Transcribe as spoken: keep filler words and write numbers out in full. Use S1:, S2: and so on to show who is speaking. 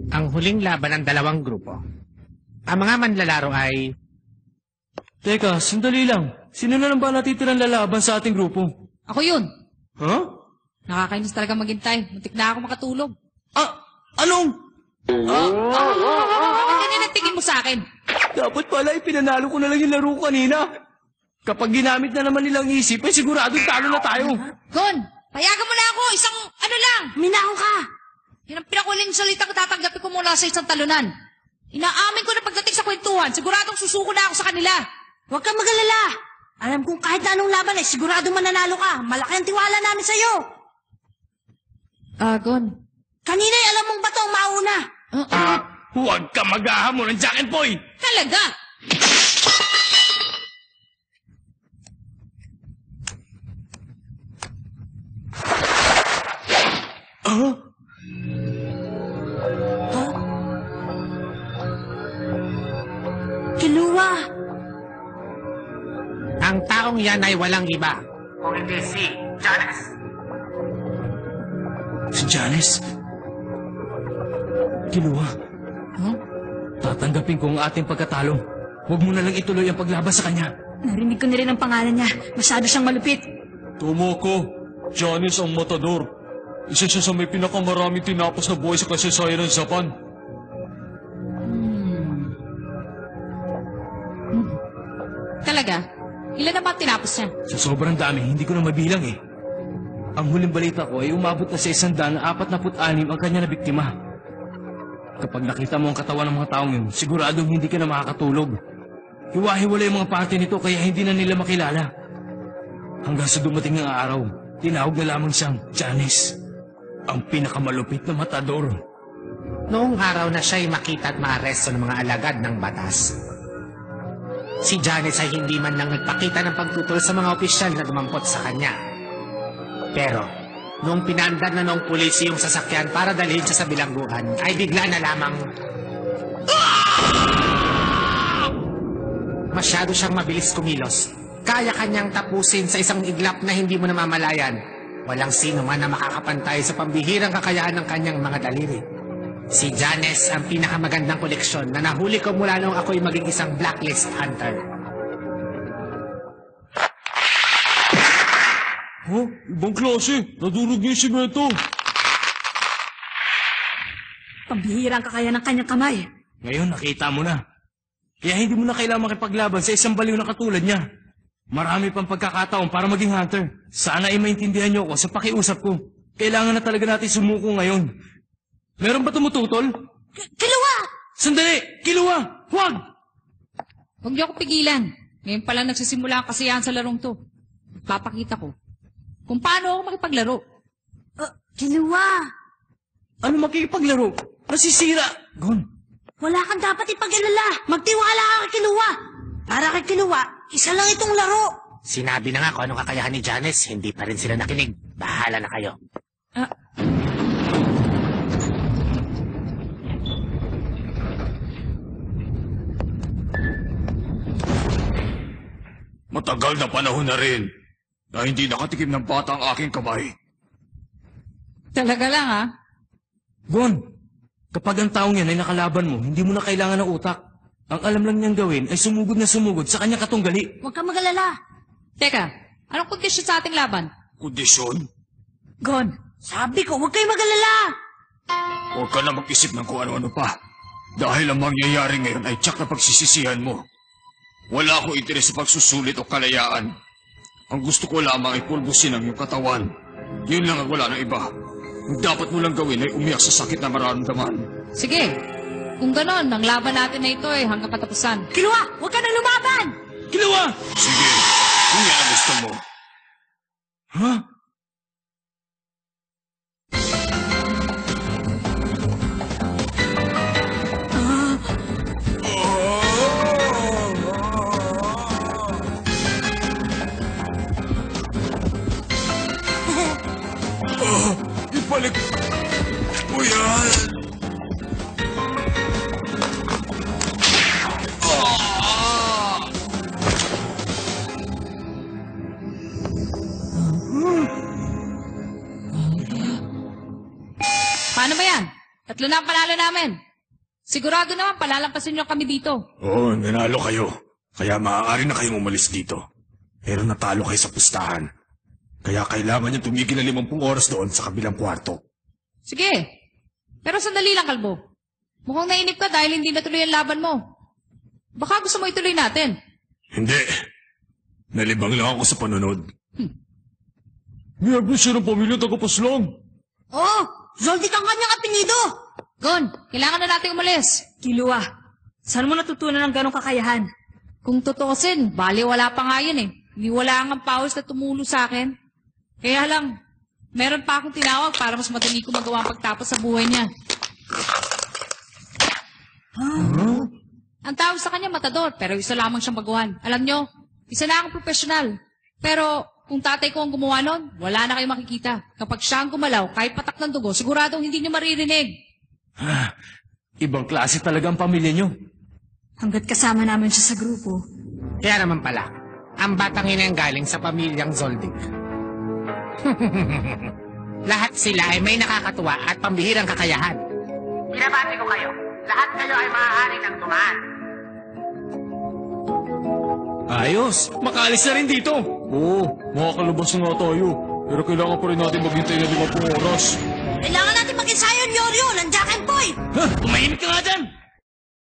S1: Ang huling laban ng dalawang grupo. Ang mga manlalaro ay...
S2: Teka, sandali lang. Sino na lang ba natitirang lalaban sa ating grupo?
S3: Ako yun.
S2: Huh?
S3: Nakakainis talaga maghintay. Muntik na ako makatulog.
S2: Ah, anong? Ah, ah,
S3: Bakit ninatingin mo sa akin?
S2: dapat pala ipinanalo ko na lang yung laro ko kanina. Kapag ginamit na naman nilang isip, ay siguradong talo na tayo.
S3: Gon, payagan mo na ako. Isang ano lang. Minahon ka. Yan ang pinakuling salita ko tatanggapin ko mula sa isang talunan. Inaamin ko na pagdating sa kwentuhan, siguradong susuko na ako sa kanila.
S4: Huwag kang magalala. Alam kong kahit na anong laban ay siguradong mananalo ka. Malaki ang tiwala namin sa'yo.
S3: Ah, Gon.
S4: Kanina'y alam mong bato ang mauna.
S3: Uh, uh,
S2: Huwag ka maghahamon ng Jack and Poy!
S3: talaga?
S2: Ah?
S4: Kiluwa.
S1: Ang taong yan ay walang iba. Kung hindi si Janice.
S2: Si Janice? Kiluwa.
S3: Huh?
S2: Tatanggapin ko ang ating pagkatalo. Huwag mo na lang ituloy ang paglaban sa kanya.
S4: Narinig ko na rin ang pangalan niya. Masyado siyang malupit.
S5: Tomoko, Janice ang matador. Isa siya sa may pinakamaraming tinapos na buhay sa kasaysayan ng Japan.
S3: Talaga? Ilan na ba tinapos niya?
S2: Sa sobrang dami, hindi ko na mabilang eh. Ang huling balita ko ay umabot na sa isang daan na apat na put-anim ang kanya na biktima. Kapag nakita mo ang katawan ng mga taong yun, siguradong hindi ka na makakatulog. Hiwa-hiwala yung mga parte nito kaya hindi na nila makilala. Hanggang sa dumating ng araw, tinawag na lamang siyang Janice, ang pinakamalupit na matador.
S1: Noong araw na siya'y makita at maaresto ng mga alagad ng batas. Si Janice ay hindi man lang nagpakita ng pagtutol sa mga opisyal na dumampot sa kanya. Pero, noong pinandar na noong pulisi yung sasakyan para dalhin siya sa bilangguan, ay bigla na lamang... Masyado siyang mabilis kumilos. Kaya kanyang tapusin sa isang iglap na hindi mo namamalayan. Walang sino man na makakapantay sa pambihirang kakayahan ng kanyang mga daliri. Si Janice ang pinakamagandang koleksyon na nahuli ko mula noong ako'y maging isang blacklist hunter.
S5: Huh? Ibang klase. Nadurog niya yung simento.
S4: Pambihirang kakaya ng kanyang kamay.
S2: Ngayon, nakita mo na. Kaya hindi mo na kailangan makipaglaban sa isang baliw na katulad niya. Marami pang pagkakataon para maging hunter. Sana ay maintindihan niyo ako sa pakiusap ko. Kailangan na talaga natin sumuko ngayon. Meron ba tumututol?
S4: Kiluwa!
S2: Sandali! Kiluwa! Huwag!
S3: Huwag niyo ako pigilan. Ngayon pa lang nagsisimula ang kasiyahan sa larong to. Papakita ko kung paano ako makipaglaro.
S4: Uh, Kiluwa!
S2: Ano makikipaglaro? Nasisira! Gon!
S4: Wala kang dapat ipag-alala. Magtiwala ka kay Kiluwa. Para kay Kiluwa, isa lang itong laro.
S1: Sinabi na nga kung anong kakayahan ni Janice, hindi pa rin sila nakinig. Bahala na kayo.
S3: Ah,
S5: Matagal na panahon na rin na hindi nakatikim ng bata ang aking kamay.
S3: talaga lang ah.
S2: Gon! Kapag ang taong yan ay nakalaban mo, hindi mo na kailangan ng utak. Ang alam lang niyang gawin ay sumugod na sumugod sa kanya katunggali.
S4: Huwag kang magalala.
S3: Teka, anong kondisyon sa ating laban?
S5: Kondisyon?
S4: Gon, sabi ko, huwag kayong magalala.
S5: Huwag ka na mag-isip ng kung ano-ano pa. Dahil ang mangyayari ngayon ay tiyak na pagsisisihan mo. Wala akong interes sa pagsusulit o kalayaan. Ang gusto ko lamang ay pulbusin ang iyong katawan. Yun lang ang wala ng iba. Ang dapat mo lang gawin ay umiyak sa sakit na mararamdaman.
S3: Sige, kung ganon, ang laban natin na ito ay hanggang katapusan.
S4: Kiluwa, huwag ka nang lumaban.
S2: Kiluwa!
S5: Sige, kung yan ang gusto mo.
S2: Ha?
S5: Ibalik mo yan! Ah!
S3: namin. Sigurado naman palalampasin niyo kami dito.
S5: Oo, nanalo kayo. Kaya maaari na kayong umalis dito. Pero natalo kayo sa pustahan. Kaya kailangan niyo tumigil na limampung oras doon sa kabilang kwarto.
S3: Sige. Pero sandali lang, Kalbo. Mukhang nainip ka dahil hindi natuloy ang laban mo. Baka gusto mo ituloy natin.
S5: Hindi. Nalibang lang ako sa panonood. Hmm. Miyabli siya ng pamilya tagapaslang.
S4: Oh, Zoldyck ang kanyang apelido.
S3: Gon, kailangan na natin umalis.
S6: Kilua, saan mo natutunan ng ganong kakayahan?
S3: Kung tutuusin, bali wala pa nga yun eh. Hindi wala ang pawis na tumulo sa akin. Kaya lang, meron pa akong tinawag para mas madali ko magawa ang pagtapos sa buhay niya.
S5: Huh?
S3: Ang tawag sa kanya matador, pero isa lamang siyang baguhan. Alam nyo, isa na akong profesional. Pero kung tatay ko ang gumawa nun, wala na kayo makikita. Kapag siya ang gumalaw, kahit patak ng dugo, siguradong hindi nyo maririnig.
S2: Ibang klase talaga ang pamilya nyo.
S6: Hanggat kasama namin siya sa grupo.
S1: Kaya naman pala, ang batang ina ang galing sa pamilyang Zoldyck. Lahat sila ay may nakakatuwa at pambihirang kakayahan. Binabati ko kayo. Lahat kayo ay maaaring ng tumaan.
S2: Ayos, makaalis na rin dito.
S5: Oo, makakalabas na nga tayo. Pero kailangan pa rin natin maghintay na limampung oras.
S4: Kailangan natin mag-ensayo, Yoryo, ng Jack and Boy.
S2: Ha? Tumahimik ka nga dyan!